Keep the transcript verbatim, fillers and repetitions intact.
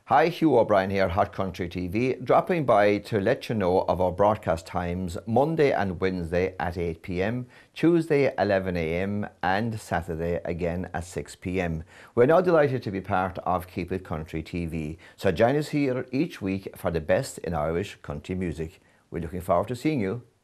Hi, Hugh O'Brien here, Hot Country T V, dropping by to let you know of our broadcast times Monday and Wednesday at eight p m, Tuesday eleven a m and Saturday again at six p m. We're now delighted to be part of Keep It Country T V, so join us here each week for the best in Irish country music. We're looking forward to seeing you.